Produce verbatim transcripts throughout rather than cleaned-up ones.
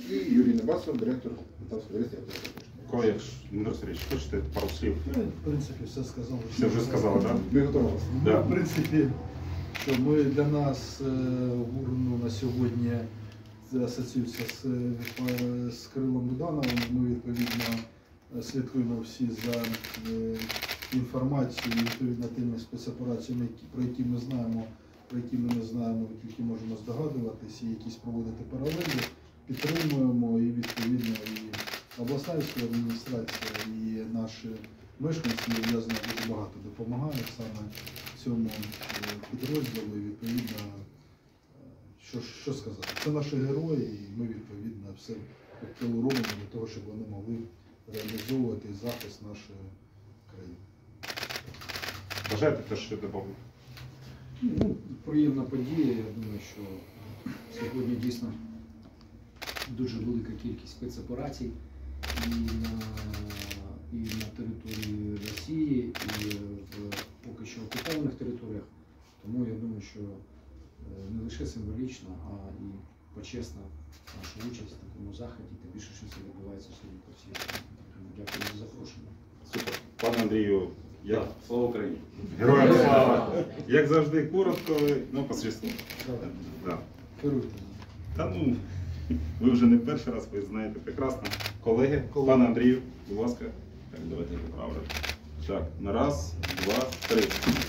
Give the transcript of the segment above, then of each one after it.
І Юрій Небасов, директор Полтавського реєстру. Колеги, Дмитро Сергійович, хочете пару слів? Ну, в принципі, все сказали. Все вже сказали, так? Ми готові. Ну, в принципі, що ми для нас ГУР на сьогодні асоціюється з, з Кирилом Будановим. Ми відповідно слідкуємо всі за інформацією, відповідно тими спецопераціями, про які ми знаємо, про які ми не знаємо, тільки можемо здогадуватися, і якісь проводити паралелі. Підтримуємо і відповідно і обласна військова адміністрація, і наші мешканці, я знаю, дуже багато допомагають саме цьому підрозділу. І відповідно, що, що сказати, це наші герої, і ми відповідно все робимо для того, щоб вони могли реалізовувати захист нашої країни. Бажаєте те, що додати? Ну, приємна подія. Я думаю, що сьогодні дійсно дуже велика кількість спецоперацій і на, і на території Росії, і в поки що окупованих територіях. Тому я думаю, що не лише символічно, а і почесна наша участь в такому заході, тим більше, що це відбувається сьогодні по всій країні. Дякую за запрошення. Супер. Пане Андрію, як... Слава Україні! Героям слава! Як завжди, коротко, ну, по свісту. Да. Керуйте. Та ну, ви вже не перший раз, ви знаєте прекрасно. Колеги, Колеги. пане Андрію, будь ласка. Так, давайте поправлю. Так, на раз, два, три.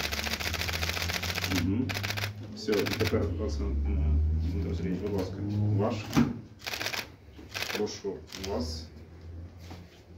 Угу. Все, і тепер, Дмитро Сергійович, будь ласка, ваш. Прошу вас.